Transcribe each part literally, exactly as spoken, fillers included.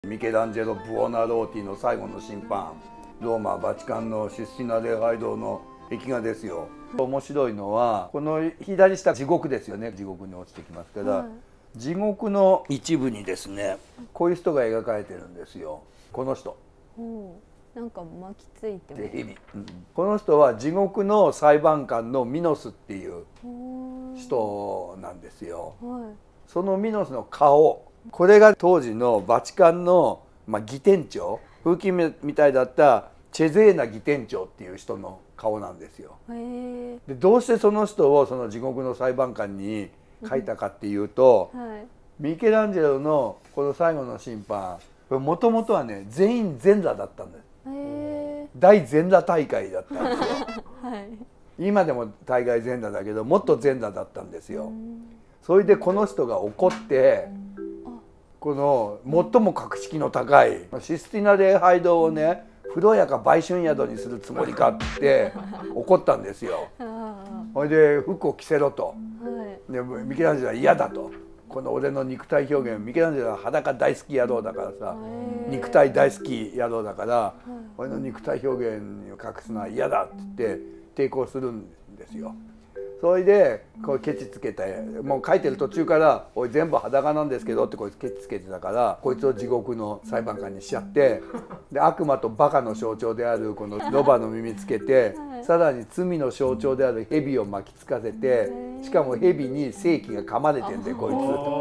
ミケランジェロ・ブオナローティの最後の審判、ローマ・バチカンのシスティナ礼拝堂の壁画ですよ。面白いのはこの左下地獄ですよね。地獄に落ちてきますから、はい、地獄の一部にですねこういう人が描かれてるんですよ。この人。 なんか巻きついてます。 蛇、うん、この人は地獄の裁判官のミノスっていう人なんですよ。はい、そのミノスの顔、これが当時のバチカンの、まあ、義店長、風紀みたいだったチェゼーナ義店長っていう人の顔なんですよ。でどうしてその人をその地獄の裁判官に描いたかっていうと、はい、ミケランジェロのこの最後の審判、もともとはね全員全裸だったんです。大全裸大会だったんですよ。はい、今でも大概全裸だけどもっと全裸だったんですよ。それでこの人が怒ってこの最も格式の高いシスティナ礼拝堂をね風呂屋か売春宿にするつもりかって怒ったんですよ。それで服を着せろと。でミケランジェロは嫌だと。この俺の肉体表現、ミケランジェロは裸大好き野郎だからさ、肉体大好き野郎だから俺の肉体表現を隠すのは嫌だって言って抵抗するんですよ。それでこうケチつけて、もう書いてる途中から「おい全部裸なんですけど」ってこいつケチつけてたから、こいつを地獄の裁判官にしちゃって、で悪魔とバカの象徴であるこのロバの耳つけて、さらに罪の象徴である蛇を巻きつかせて、しかも蛇に正気が噛まれてんでこいつ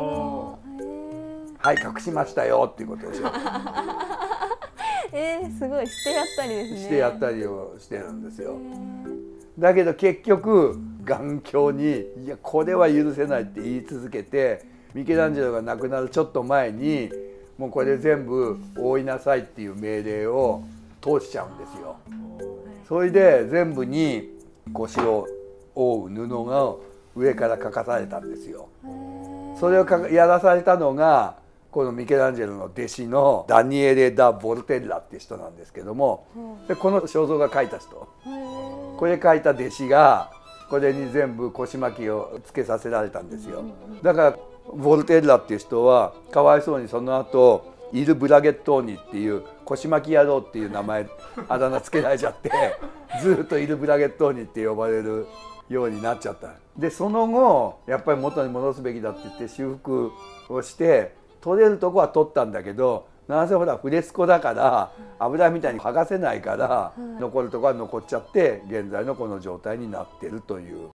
「はい隠しましたよ」っていうことでしょ。 えー、すごいしてやったりですね。 してやったりをしてるんですよ。だけど結局頑強に「いやこれは許せない」って言い続けて、ミケランジェロが亡くなるちょっと前にもうこれ全部覆いなさいっていう命令を通しちゃうんですよ。それで全部に腰を覆う布が上から書かされたんですよ。それをやらされたのがこのミケランジェロの弟子のダニエレ・ダ・ボルテッラっていう人なんですけども、でこの肖像画描いた人、これ描いた弟子がこれに全部腰巻きをつけさせられたんですよ。だからボルテッラっていう人はかわいそうにその後イル・ブラゲットーニっていう腰巻き野郎っていう名前あだ名つけられちゃってずっとイル・ブラゲットーニって呼ばれるようになっちゃった。でその後やっぱり元に戻すべきだって言って修復をして取れるとこは取ったんだけど、なんせほらフレスコだから油みたいに剥がせないから残るとこは残っちゃって現在のこの状態になってるという